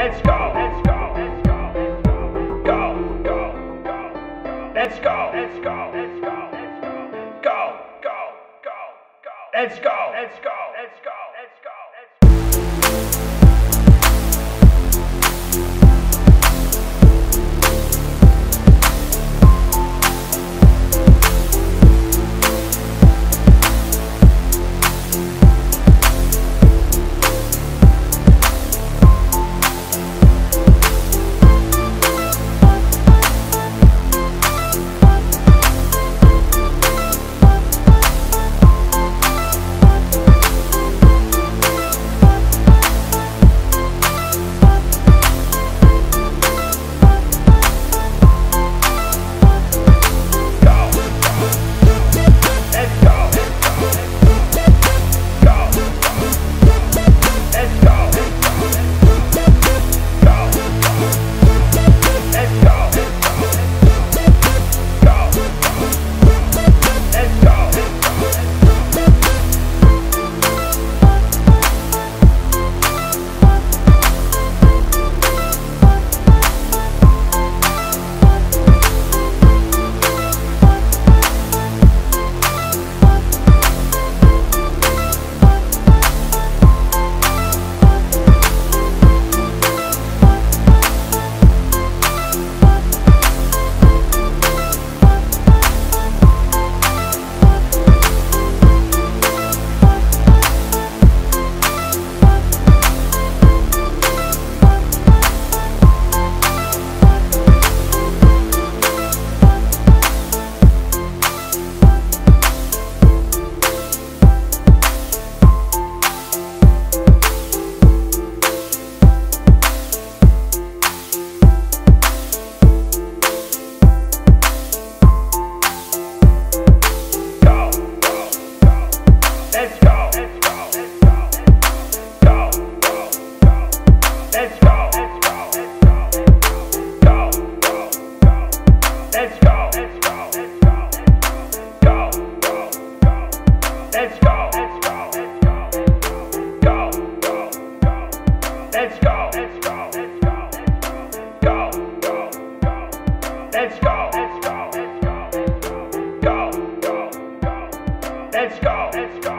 Let's go. Let's go. Let's go. Let's go. Go. Go. Go. Let's go. Let's go. Let's go. Let's go. Go. Go. Go. Go. Let's go. Let's go. Let's go. Let's go. Let's go. Let's go.